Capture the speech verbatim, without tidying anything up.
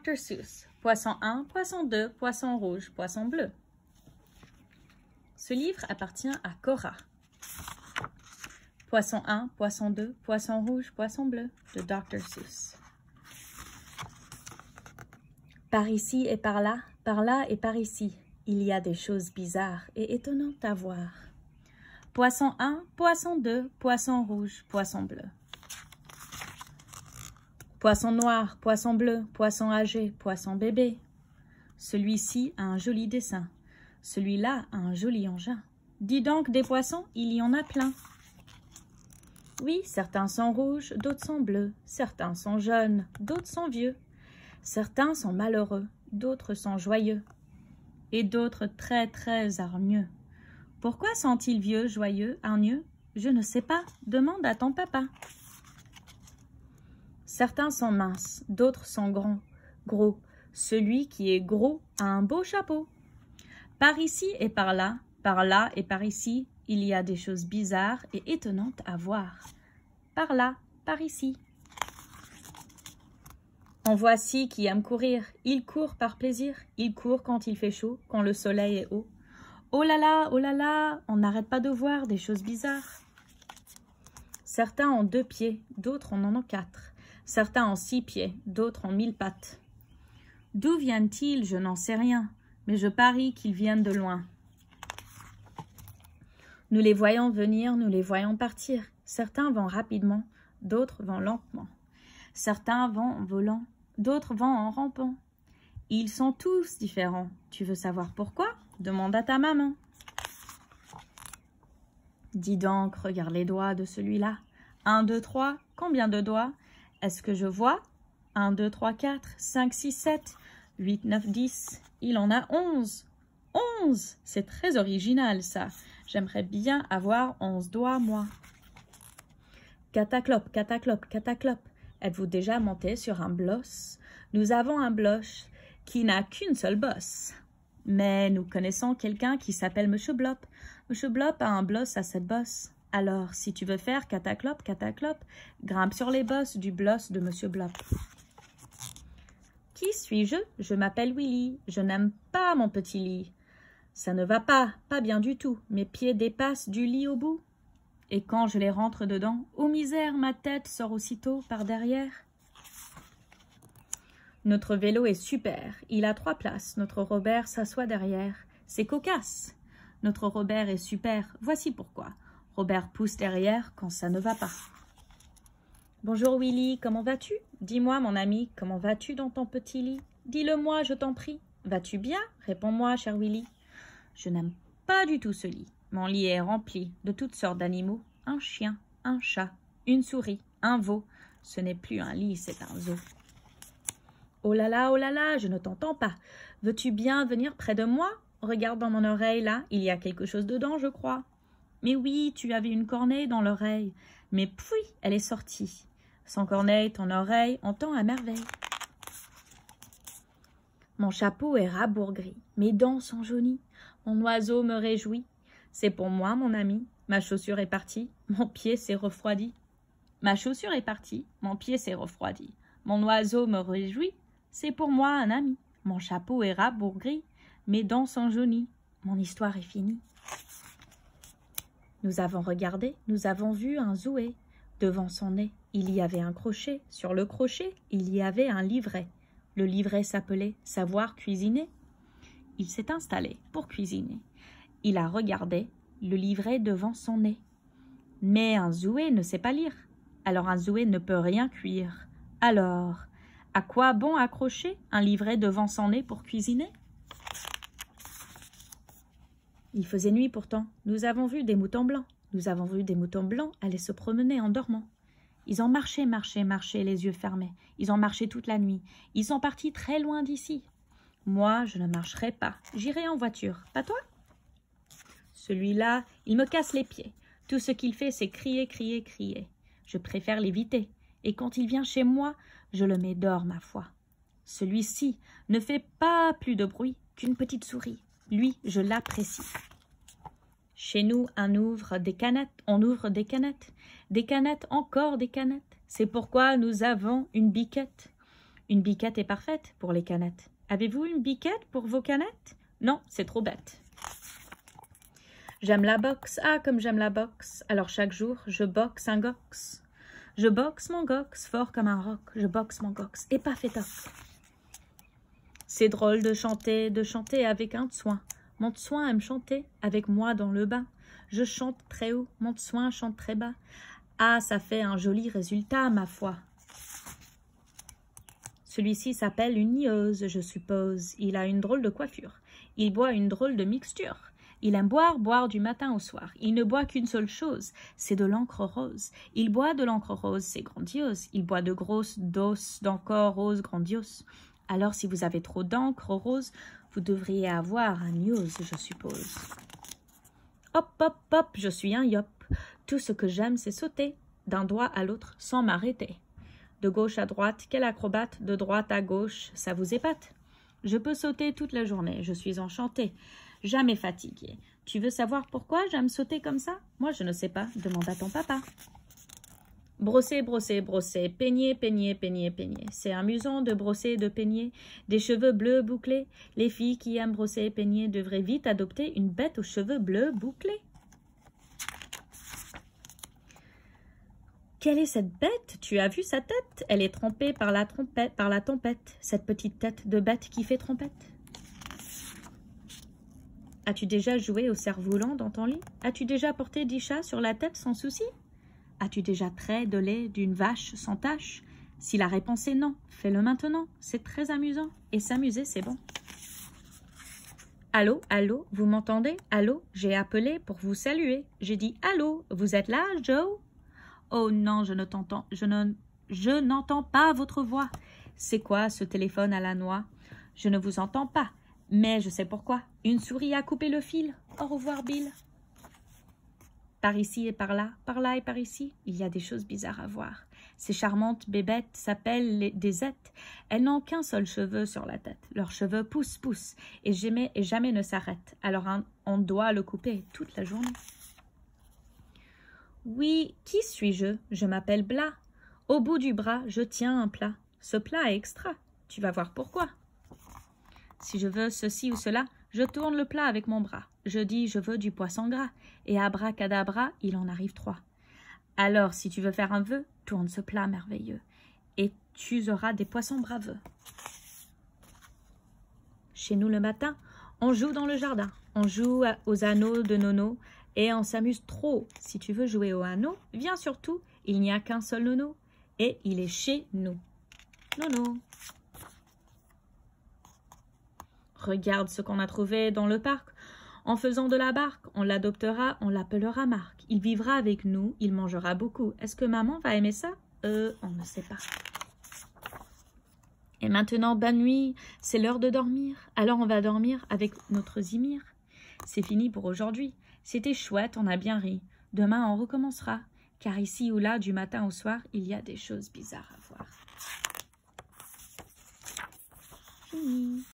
docteur Seuss. Poisson un, poisson deux, poisson rouge, poisson bleu. Ce livre appartient à Cora. Poisson un, poisson deux, poisson rouge, poisson bleu de docteur Seuss. Par ici et par là, par là et par ici, il y a des choses bizarres et étonnantes à voir. Poisson un, poisson deux, poisson rouge, poisson bleu. Poisson noir, poisson bleu, poisson âgé, poisson bébé. Celui-ci a un joli dessin. Celui-là a un joli engin. Dis donc, des poissons, il y en a plein. Oui, certains sont rouges, d'autres sont bleus. Certains sont jeunes, d'autres sont vieux. Certains sont malheureux, d'autres sont joyeux. Et d'autres très, très hargneux. Pourquoi sont-ils vieux, joyeux, hargneux? Je ne sais pas. Demande à ton papa. Certains sont minces, d'autres sont grands, gros. Celui qui est gros a un beau chapeau. Par ici et par là, par là et par ici, il y a des choses bizarres et étonnantes à voir. Par là, par ici. En voici qui aime courir. Il court par plaisir. Il court quand il fait chaud, quand le soleil est haut. Oh là là, oh là là, on n'arrête pas de voir des choses bizarres. Certains ont deux pieds, d'autres en ont quatre. Certains ont six pieds, d'autres ont mille pattes. D'où viennent-ils? Je n'en sais rien, mais je parie qu'ils viennent de loin. Nous les voyons venir, nous les voyons partir. Certains vont rapidement, d'autres vont lentement. Certains vont en volant, d'autres vont en rampant. Ils sont tous différents. Tu veux savoir pourquoi? Demande à ta maman. Dis donc, regarde les doigts de celui-là. Un, deux, trois. Combien de doigts? Est-ce que je vois? Un, deux, trois, quatre, cinq, six, sept, huit, neuf, dix. Il en a onze. Onze! C'est très original, ça. J'aimerais bien avoir onze doigts, moi. Cataclope, cataclope, cataclope. Êtes-vous déjà monté sur un bloss? Nous avons un bloche qui n'a qu'une seule bosse. Mais nous connaissons quelqu'un qui s'appelle Monsieur Blop. Monsieur Blop a un bloss à cette bosse. Alors, si tu veux faire cataclope, cataclope, grimpe sur les bosses du bloss de Monsieur Blop. Qui suis-je? Je m'appelle Willy. Je n'aime pas mon petit lit. Ça ne va pas, pas bien du tout. Mes pieds dépassent du lit au bout. Et quand je les rentre dedans, ô misère, ma tête sort aussitôt par derrière. Notre vélo est super. Il a trois places. Notre Robert s'assoit derrière. C'est cocasse. Notre Robert est super. Voici pourquoi. Robert pousse derrière quand ça ne va pas. Bonjour Willy, comment vas-tu? Dis-moi mon ami, comment vas-tu dans ton petit lit? Dis-le-moi, je t'en prie. Vas-tu bien? Réponds-moi, cher Willy. Je n'aime pas du tout ce lit. Mon lit est rempli de toutes sortes d'animaux. Un chien, un chat, une souris, un veau. Ce n'est plus un lit, c'est un zoo. Oh là là, oh là là, je ne t'entends pas. Veux-tu bien venir près de moi? Regarde dans mon oreille, là, il y a quelque chose dedans, je crois. Mais oui, tu avais une corneille dans l'oreille. Mais puis, elle est sortie. Sans corneille, ton oreille entend à merveille. Mon chapeau est rabougri, mes dents sont jaunies. Mon oiseau me réjouit. C'est pour moi, mon ami. Ma chaussure est partie, mon pied s'est refroidi. Ma chaussure est partie, mon pied s'est refroidi. Mon oiseau me réjouit. C'est pour moi, un ami. Mon chapeau est rabougri, mes dents sont jaunies. Mon histoire est finie. Nous avons regardé, nous avons vu un zoué. Devant son nez, il y avait un crochet. Sur le crochet, il y avait un livret. Le livret s'appelait « Savoir cuisiner ». Il s'est installé pour cuisiner. Il a regardé le livret devant son nez. Mais un zoué ne sait pas lire. Alors un zoué ne peut rien cuire. Alors, à quoi bon accrocher un livret devant son nez pour cuisiner? Il faisait nuit pourtant. Nous avons vu des moutons blancs. Nous avons vu des moutons blancs aller se promener en dormant. Ils ont marché, marché, marché, les yeux fermés. Ils ont marché toute la nuit. Ils sont partis très loin d'ici. Moi, je ne marcherai pas. J'irai en voiture. Pas toi? Celui-là, il me casse les pieds. Tout ce qu'il fait, c'est crier, crier, crier. Je préfère l'éviter. Et quand il vient chez moi, je le mets dehors, ma foi. Celui-ci ne fait pas plus de bruit qu'une petite souris. Lui, je l'apprécie. Chez nous, on ouvre des canettes, on ouvre des canettes, des canettes, encore des canettes. C'est pourquoi nous avons une biquette. Une biquette est parfaite pour les canettes. Avez-vous une biquette pour vos canettes? Non, c'est trop bête. J'aime la boxe. Ah, comme j'aime la boxe. Alors chaque jour, je boxe un gox. Je boxe mon gox, fort comme un roc. Je boxe mon gox, et pas fait toc. C'est drôle de chanter, de chanter avec un soin. Mon soin aime chanter avec moi dans le bain. Je chante très haut, mon soin chante très bas. Ah, ça fait un joli résultat, ma foi. Celui-ci s'appelle une nieuse, je suppose. Il a une drôle de coiffure. Il boit une drôle de mixture. Il aime boire, boire du matin au soir. Il ne boit qu'une seule chose, c'est de l'encre rose. Il boit de l'encre rose, c'est grandiose. Il boit de grosses doses d'encre rose grandiose. Alors, si vous avez trop d'encre rose, vous devriez avoir un news, je suppose. Hop, hop, hop, je suis un yop. Tout ce que j'aime, c'est sauter d'un doigt à l'autre sans m'arrêter. De gauche à droite, quel acrobate, de droite à gauche, ça vous épate. Je peux sauter toute la journée, je suis enchantée, jamais fatiguée. Tu veux savoir pourquoi j'aime sauter comme ça? Moi, je ne sais pas, demande à ton papa. Brosser, brosser, brosser, peigner, peigner, peigner, peigner. C'est amusant de brosser et de peigner. Des cheveux bleus bouclés. Les filles qui aiment brosser et peigner devraient vite adopter une bête aux cheveux bleus bouclés. Quelle est cette bête? Tu as vu sa tête? Elle est trempée par la trompette, par la tempête. Cette petite tête de bête qui fait trompette. As-tu déjà joué au cerf-volant dans ton lit? As-tu déjà porté dix chats sur la tête sans souci? As-tu déjà trait de lait d'une vache sans tache? Si la réponse est non, fais-le maintenant. C'est très amusant. Et s'amuser, c'est bon. Allô, allô, vous m'entendez? Allô, j'ai appelé pour vous saluer. J'ai dit allô, vous êtes là, Joe? Oh non, je ne t'entends, je ne, je n'entends pas votre voix. C'est quoi ce téléphone à la noix? Je ne vous entends pas, mais je sais pourquoi. Une souris a coupé le fil. Au revoir, Bill. Par ici et par là, par là et par ici, il y a des choses bizarres à voir. Ces charmantes bébêtes s'appellent les, des êtres. Elles n'ont qu'un seul cheveu sur la tête. Leurs cheveux poussent, poussent, et jamais, et jamais ne s'arrêtent. Alors on, on doit le couper toute la journée. Oui, qui suis-je? Je m'appelle Blas. Au bout du bras, je tiens un plat. Ce plat est extra. Tu vas voir pourquoi. Si je veux ceci ou cela, je tourne le plat avec mon bras. Je dis, je veux du poisson gras. Et abracadabra, il en arrive trois. Alors, si tu veux faire un vœu, tourne ce plat merveilleux. Et tu auras des poissons braveux. Chez nous, le matin, on joue dans le jardin. On joue aux anneaux de Nono. Et on s'amuse trop. Si tu veux jouer au anneau, viens surtout. Il n'y a qu'un seul Nono. Et il est chez nous. Nono. Regarde ce qu'on a trouvé dans le parc. En faisant de la barque, on l'adoptera, on l'appellera Marc. Il vivra avec nous, il mangera beaucoup. Est-ce que maman va aimer ça? Euh, on ne sait pas. Et maintenant, bonne nuit, c'est l'heure de dormir. Alors on va dormir avec notre Zimir. C'est fini pour aujourd'hui. C'était chouette, on a bien ri. Demain, on recommencera. Car ici ou là, du matin au soir, il y a des choses bizarres à voir. Fini.